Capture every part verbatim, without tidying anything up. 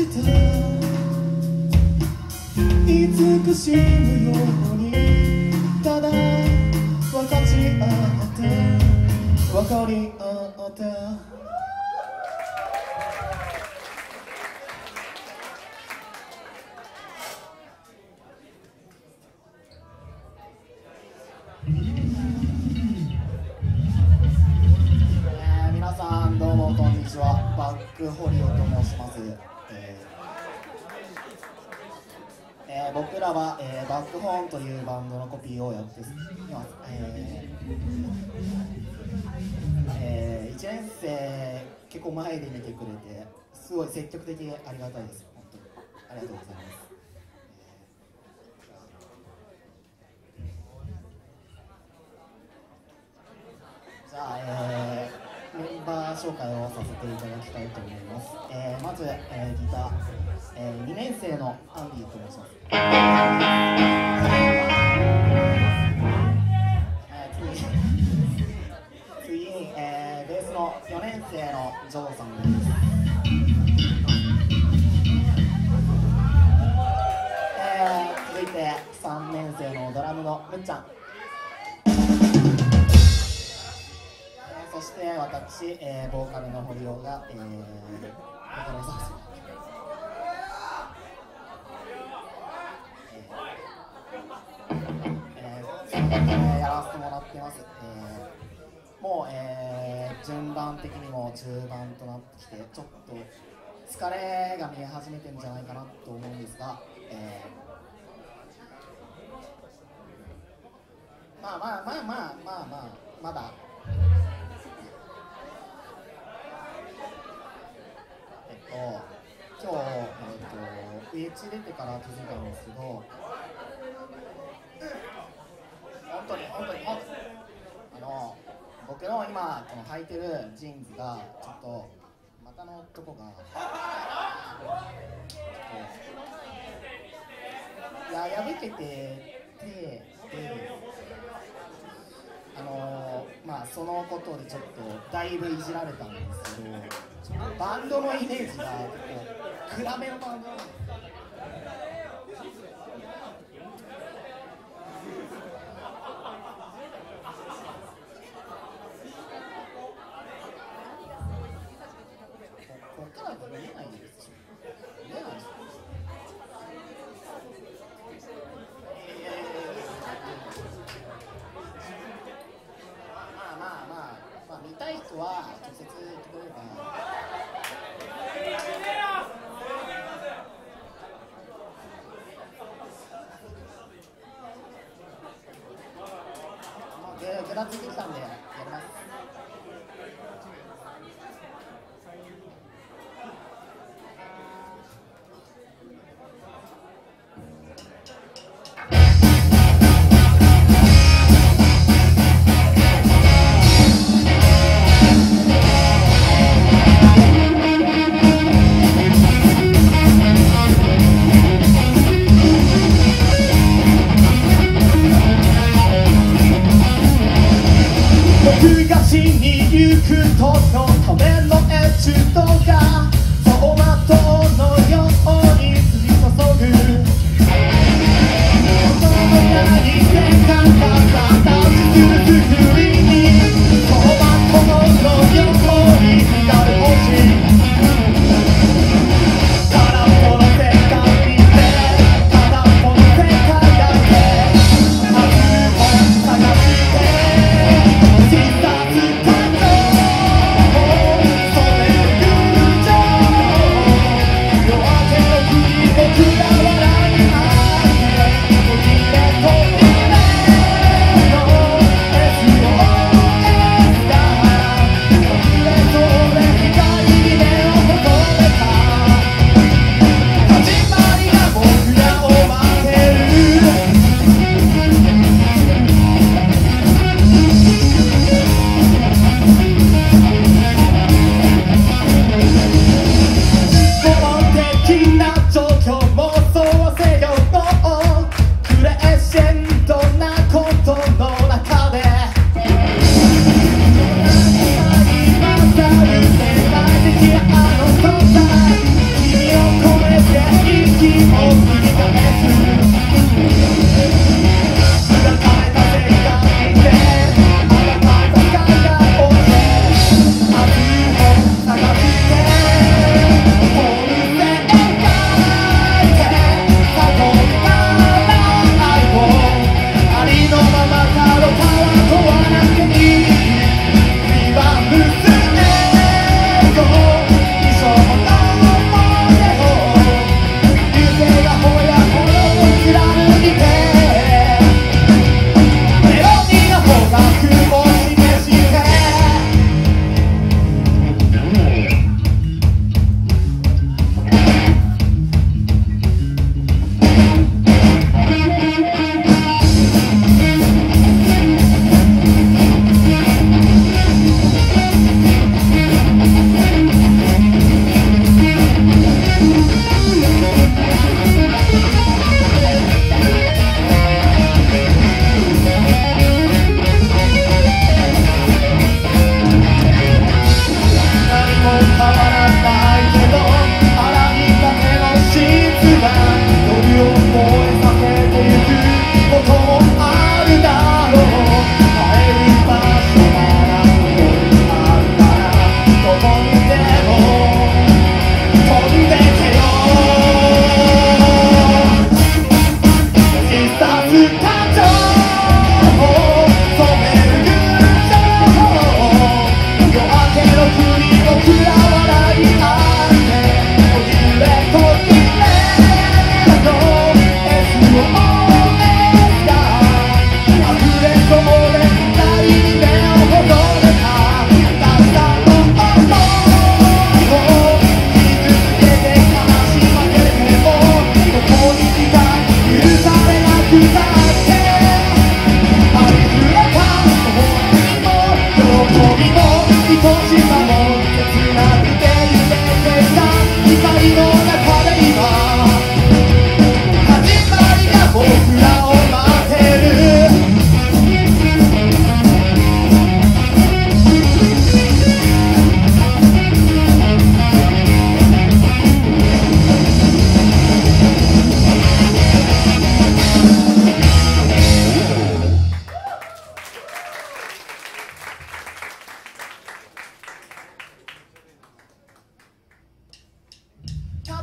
た慈しむようにただ分かち合って分かり合って皆さんどうもこんにちは。バックホリオと申します。えーえー、僕らは、えー、バックホーンというバンドのコピーをやっています。えーえー、いちねん生結構前で見てくれてすごい積極的でありがたいです。本当にありがとうございます。じゃあ、えー、メンバー紹介をさせていただきたいと思います。えー、まず、えー、ギター、えー、にねん生のアンディと申します。えー、次次に、えー、ベースのよねん生のジョーさんです。えー、続いてさんねん生のドラムのむっちゃん。そして私、えー、ボーカルの堀尾が、えー、ボーカルをさせて、えーえー、やらせてもらってます。えー、もう、えー、順番的にも中盤となってきてちょっと疲れが見え始めてるんじゃないかなと思うんですが、えー、まあまあまあまあまあまあまだ今日、えー、とエイチ出てから気づいたんですけど、本当に本当に本当にあの僕の今この履いてるジーンズがちょっと股のとこがいや破けててであのー、まあそのことでちょっとだいぶいじられたんですけど、バンドのイメージが結構暗めのバンドなんです。こっから見えないんですよ。見えないですよ。まあまあまあまあ見たい人は直接言ってくれれば。ぐらついてきたんでやります。 「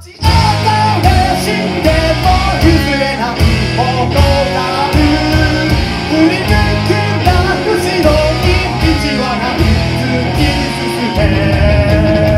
立ち上がれ死んでも譲れないものがある振り向くな後ろに道はない突き進め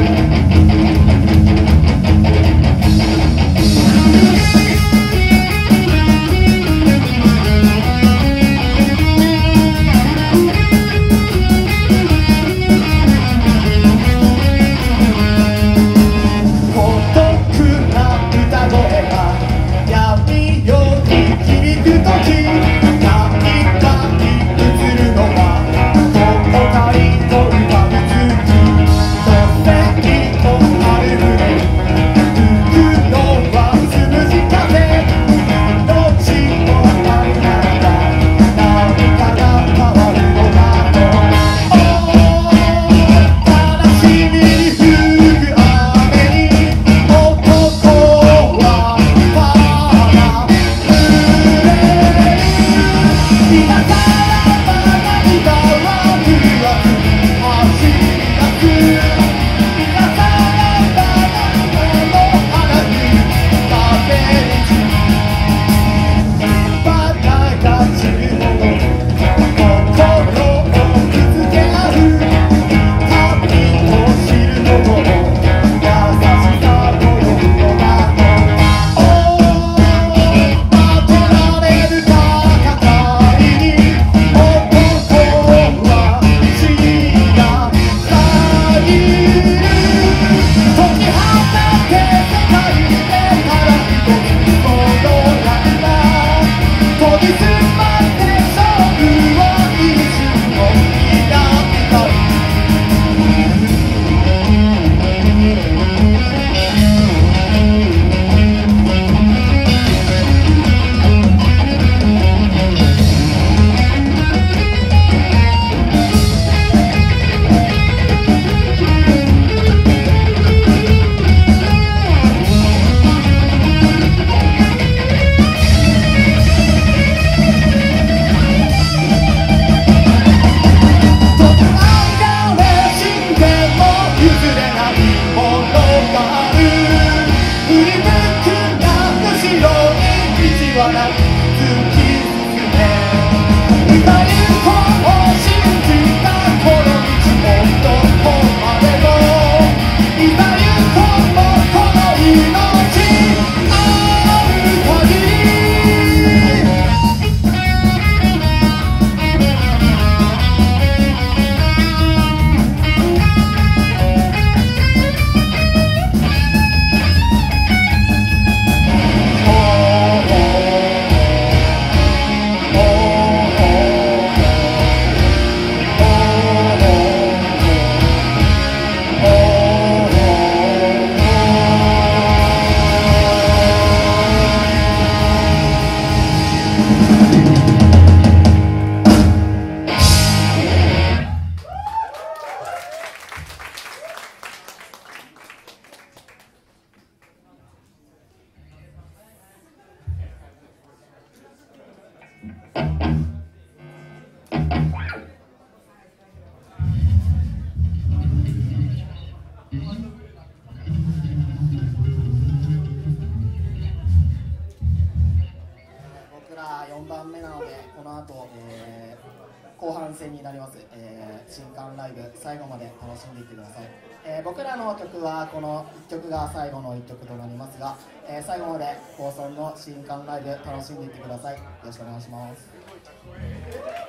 よんばんめなので、この後、えー、後半戦になります、えー、新刊ライブ最後まで楽しんでいってください。えー、僕らの曲はこのいっきょくが最後のいっきょくとなりますが、えー、最後まで放送の新刊ライブ楽しんでいってください。よろしくお願いします。